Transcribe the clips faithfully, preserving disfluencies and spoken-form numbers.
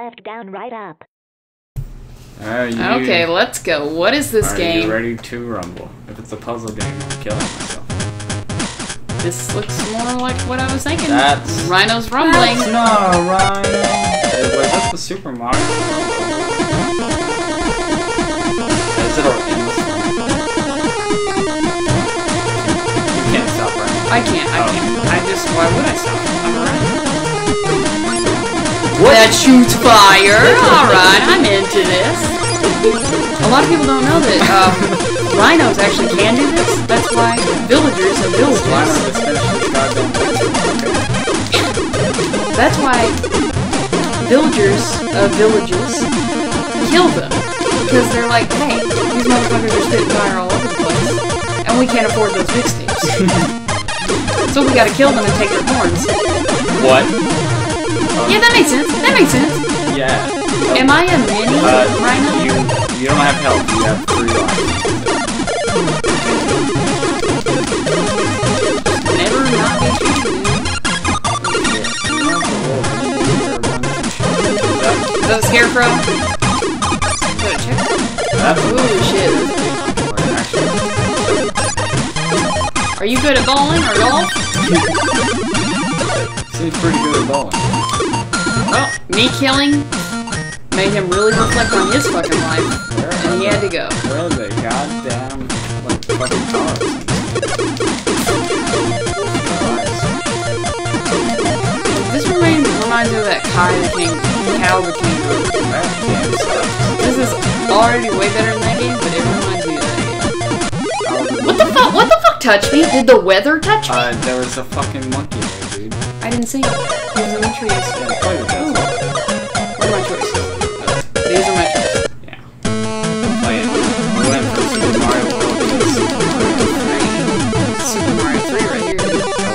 left, down, right, up. Uh, you, okay, let's go. What is this are game? Are you ready to rumble? If it's a puzzle game, I'm killing myself. This looks more like what I was thinking. That's... Rhino's rumbling. That's not a rhino. Wait, that's the Super Mario. Is it an endless one? You can't stop, right? I can't, I oh. can't. I just, why would I stop? I'm around. What? That shoots fire! Alright, I'm into this. A lot of people don't know that um, rhinos actually can do this. That's why villagers of villages. That's why villagers of villages kill them. Because they're like, hey, these motherfuckers are spitting fire all over the place. And we can't afford those mixtapes. So we gotta kill them and take their horns. What? Yeah, that makes sense. That makes sense. Yeah. Am I a mini uh, rhino? You, you don't have health. You have three lives. Never not be shooting. Is that a scarecrow? Gotta check that. Ooh, shit. Are you good at bowling or golf? Seems pretty good at bowling. Well, me killing made him really reflect on his fucking life, and he had to go. Where are they? Goddamn, like, fucking cars. This reminds, reminds me of that Kai the King, Cow the King. This is already way better than that game, but it reminds me of that game. What the fuck? What the fuck touched me? Did the weather touch me? Uh, there was a fucking monkey there, dude. I didn't see it. It was in the trees. Yeah, play with that. What are my choices? These are my choices. Yeah. Play it. We went for Super Mario World. Super Mario three right here.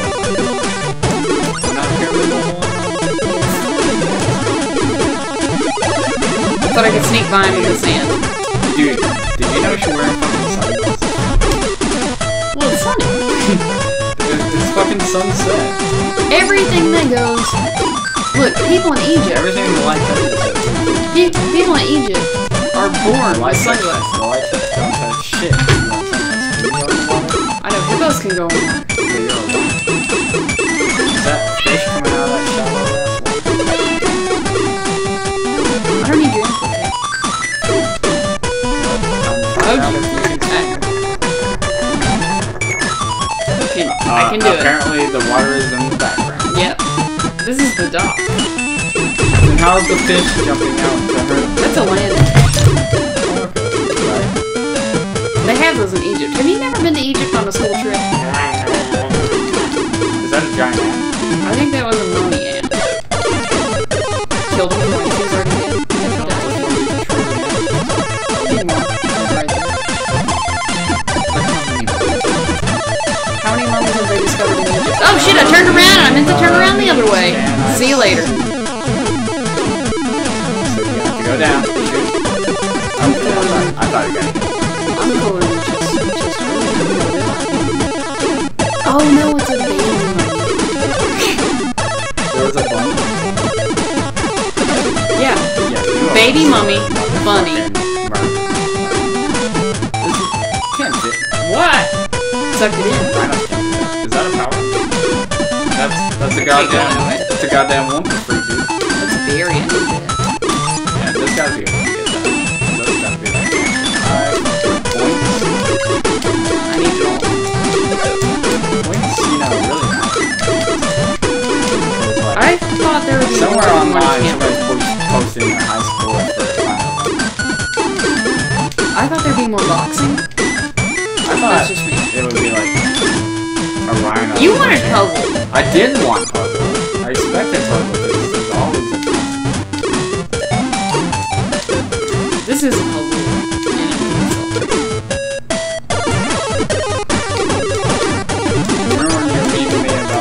Not pyramid one. I thought I could sneak by him in the sand. Dude, did you notice you're wearing fucking sunglasses? Well, it's sunny. It's fucking sunset. Everything that goes... Look, people in Egypt... Everything in the light Pe people in Egypt are born with sunglasses. The light don't touch shit. I know, hippos can go in there. Is that fish coming out of that shallow ass water? I don't need your input. Okay. I can do uh, it. Apparently the water is in the background. Yep. This is the dock. Then how's the fish jumping out to her? That's a land. They have those in Egypt. Have you never been to Egypt on a school trip? Is that a giant ant? I think that was a money ant. Killed him twice. He was already dead. Need more. Right there. How many mummies have they discovered in Egypt? Oh shit, I turned around and I meant to turn around the other way. See you later. So you have to go down. Shoot. I'm pulling. I thought you got it. I'm pulling just, just oh no, it's a baby mummy. There was a bunny. Yeah. Yeah. Baby mummy, bunny. Can't fit. What? Suck it in. I don't think that. Is that a power? That's that's a goddamn that's a goddamn one for free, dude. That's very interesting. Yeah, this gotta be able to get that. This gotta be like five points. I need to roll. Points, you know, really matter. Like, I thought there would be somewhere more online camp. somebody's posting their high score for a final. I thought there'd be more boxing. I thought That's just me. it would be like a rhino. You wanted puzzle. I did want puzzle. I expected puzzle. This is always a puzzle. This is a puzzle. Remember when you were meeting me about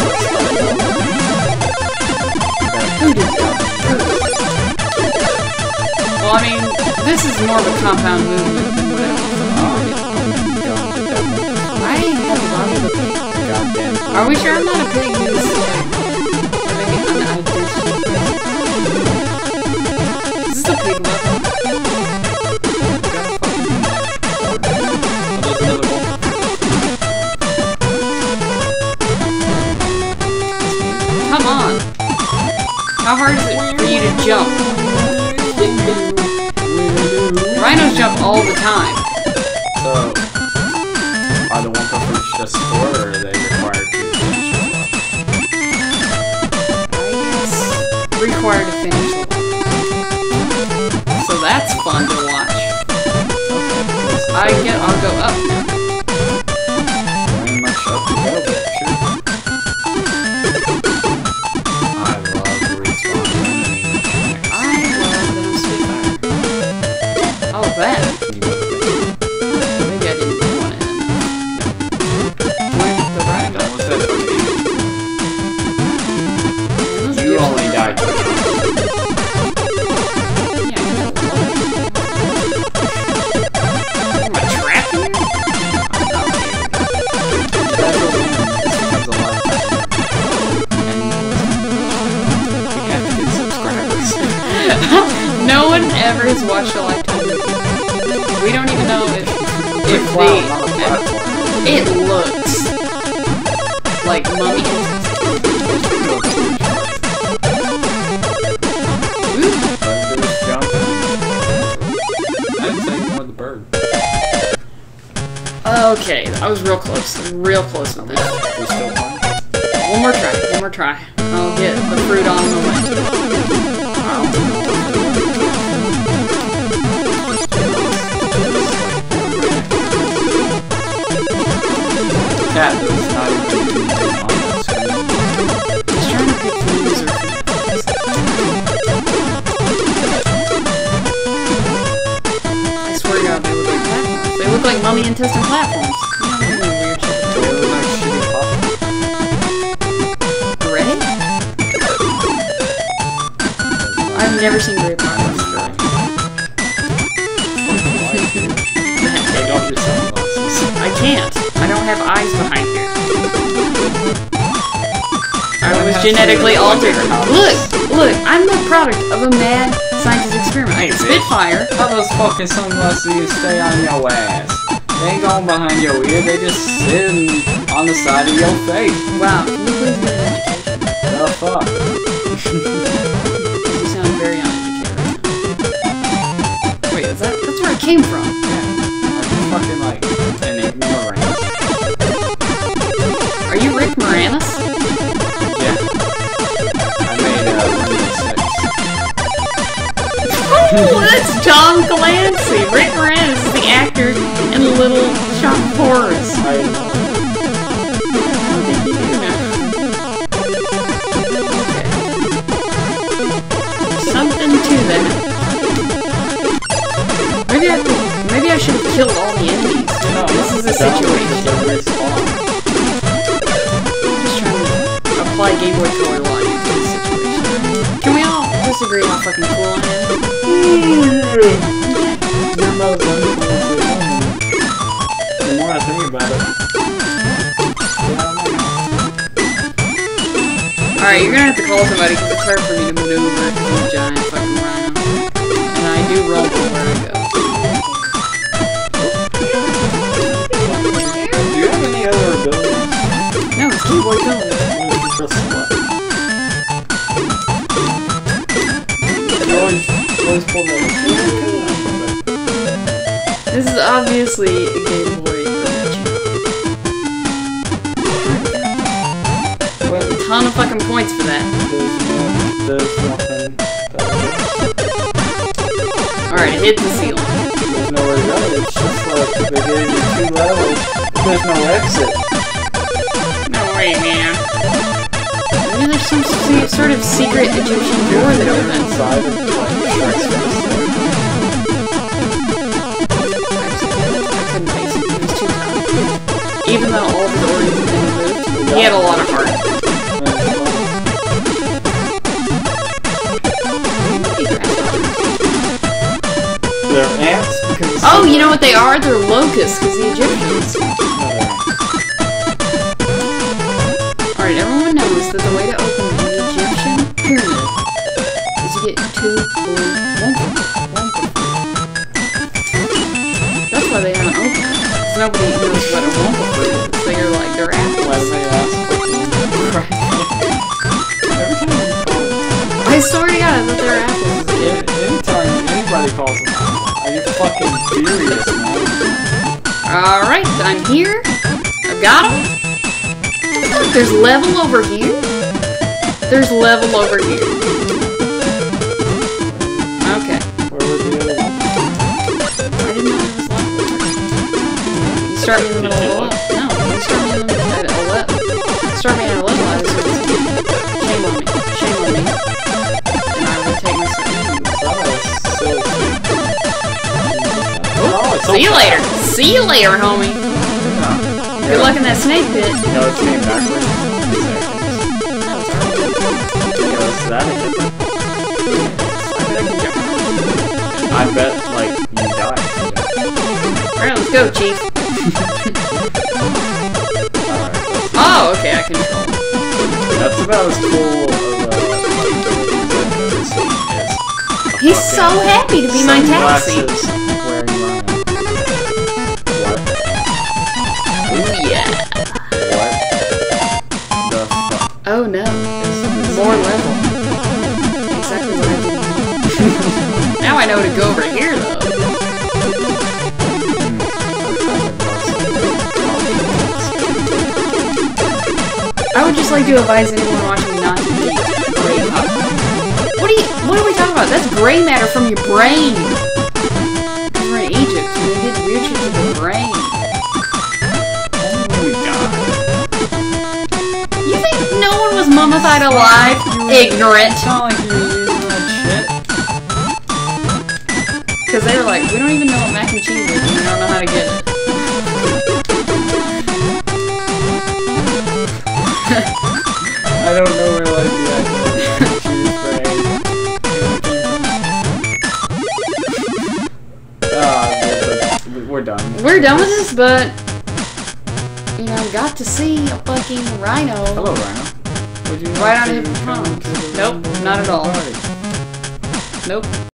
Who did that? Well, I mean, this is more of a compound movement than whatever. I have a lot of the pig. Are we sure I'm not a pig who's having an identity? hard is it for you to jump? Rhinos jump all the time. So, are the one puffers just score, or are they required to finish the level? Required to finish the level. So that's fun to watch. I get, I'll go up now. Very much up a little bit, sure. I love the respawn. I love them sweet fire. Oh, that. Maybe I didn't want it. Where's the rhino? That was that. You only died twice. No one ever has watched a Lifetime movie. We don't even know if if Wow, they. not a platform. It looks like Mummy. I'd say more the bird. Okay, I was real close, real close with this. We still won. One more try, one more try. I'll get the fruit on the way. Wow. Cat does not even on the screen. He's trying to pick the loser. I swear to God, they look like platforms. They look like mummy intestine platforms. Weird shit. They look like shitty puppets. Gray? I've never seen gray platforms. Take off your sunglasses. I can't. I don't have eyes behind here. I was genetically altered. Look! Look! I'm the product of a mad scientist experiment. I can spit fire. How those fucking sunglasses stay on your ass? They ain't going behind your ear, they just sitting on the side of your face. Wow. Can you please get an education? The fuck? You sound very uneducated right now. Wait, is that, that's where it came from. I'm fucking like an ignorant. Are you Rick Moranis? Yeah. I made a Windows six. Oh, that's Tom Clancy! Rick Moranis is the actor in Little Shop of Horrors. I How did you do that? Okay. Something to that. Maybe I have to, maybe I should have killed all the enemies. No, This is a situation. I'm just trying to apply Game Boy Color logic to this situation. Can we all disagree on how fucking cool I am? Your mother, the more I think about it. Alright, you're gonna have to call somebody because it's hard for me to maneuver a giant fucking rhino. And I do rumble where I go. Do you have any other abilities? No, it's Game Boy Color. You always, always pull that. This is obviously a Game Boy Color. A ton of fucking points for that. There's nothing. Alright, it hit the ceiling. There's nowhere to go. It's just like they gave you two levels. There's no exit. No way, man. Maybe there's some se- sort of secret Egyptian door that opens. Inside of like Shrek's face. I couldn't face it. It was too tough. Even though all of his organs had been removed, he had a lot of heart. They're ants because Oh, you know what they are? They're locusts, because the Egyptians. Alright, everyone knows that the way to open an Egyptian pyramid is to get two blue wonka. That's why they haven't opened it. Because nobody knows what a wonka fruit is. So you're like, they're apples. Why do they ask? Right. I saw I'm here. I've got them. Look, there's level over here. There's level over here. Okay. Where was the other one? I didn't know there was level over here. You start me in the middle of a level. No, you start me in the middle of a level. Start me at a level. I was shame on me. Shame on me. And I will take my second. Oh, See you later. See you later, homie. Oh, Good luck in that snake pit. No, it's named backwards. Yo, is that a hit? I bet, like, you die. Alright, let's go, Chief. Oh, okay, I can control him. That's about as cool of a this is. He's so happy to be my taxi. Wearing Rhino. What? Ooh, yeah. What the fuck? Oh no. More level. Exactly what I did. Now I know to go over here, though. I would just like to advise anyone watching not to eat gray popcorn. What are you? What are we talking about? That's gray matter from your brain. We're in Egypt. We did weird shit to the brain. Oh my god. You think no one was mummified alive? Ignorant. It's not like you're using that shit. Because they were like, we don't even know what mac and cheese is, and we don't know how to get it. I don't know where like the actual cheese brain. Ah, we're done. We're done with this, but you know, got to see a fucking rhino. Hello, Rhino. Would you Right like on to his come phone. to the Nope, not at all. party? Nope.